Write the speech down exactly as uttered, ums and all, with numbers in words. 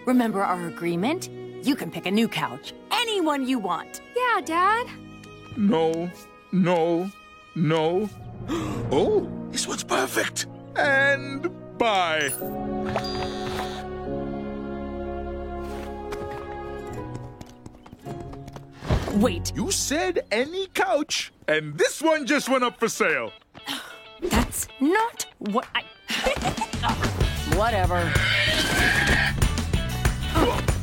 Remember our agreement? You can pick a new couch. Anyone you want. Yeah, Dad. No, no, no. Oh, this one's perfect. And bye. Wait. You said any couch, and this one just went up for sale. That's not what I... Whatever.